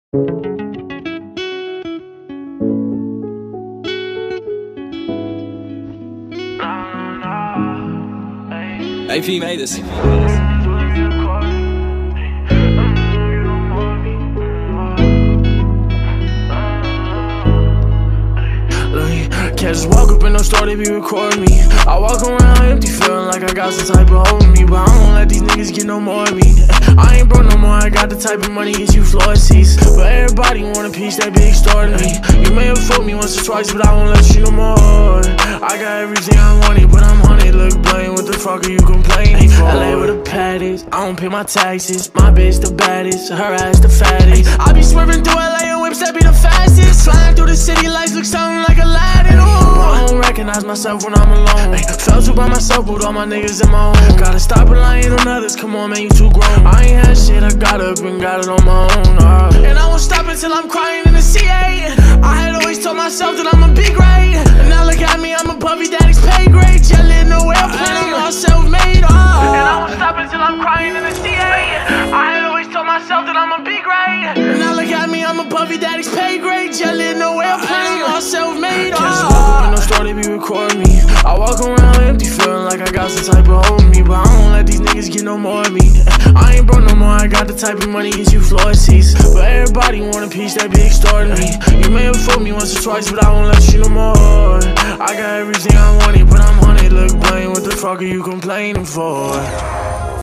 AP made this. Can't just walk up in no store, they be recording me. I walk around empty, feeling like I got some type of hold on me, but I don't let these niggas get no more of me. I ain't broke no more, I got the type of money gets you floor seats. But everybody want a piece, that big store to me. You may have fooled me once or twice, but I won't let you no more. I got everything I wanted, but I'm on it. Look blame, what the fuck are you complaining for? LA with the paddest, I don't pay my taxes. My bitch the baddest, her ass the fattest. I be swerving through LA and whips that be the fastest. Flying through the city lights, look something like Aladdin. I don't recognize myself when I'm alone. Fell to by myself with all my niggas in my own. Gotta stop relying on others, come on man, you too grown. I ain't had shit, I got up and got it on my own. And I won't stop until I'm crying in the CA. I had always told myself that I'm a big grade. And now look at me, I'm a Puffy Daddy's pay grade. Yelling no airplane, all self-made. And I won't stop until I'm crying in the CA. I had always told myself that I'm a big grade. And now look at me, I'm a Puffy Daddy's pay grade. Yelling no airplane, all self-made. They be recording me. I walk around empty, feeling like I got some type of hold on me, but I don't let these niggas get no more of me. I ain't broke no more, I got the type of money gets you floor seats. But everybody want a piece, that big store to me. You may have fooled me once or twice, but I won't let you no more. I got everything I wanted, but I'm on it. Look blame, what the fuck are you complaining for?